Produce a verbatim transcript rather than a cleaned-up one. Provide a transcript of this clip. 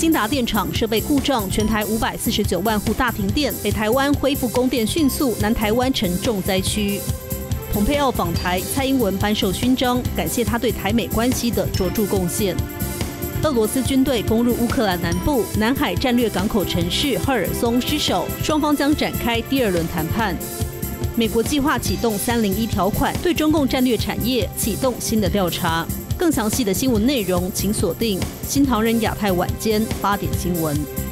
兴达电厂设备故障，全台五百四十九万户大停电，北台湾恢复供电迅速，南台湾成重灾区。蓬佩奥访台，蔡英文颁授勋章，感谢他对台美关系的卓著贡献。俄罗斯军队攻入乌克兰南部南海战略港口城市赫尔松失守，双方将展开第二轮谈判。美国计划启动三零一条款，对中共战略产业启动新的调查。更详细的新闻内容，请锁定新唐人亚太晚间八点新闻。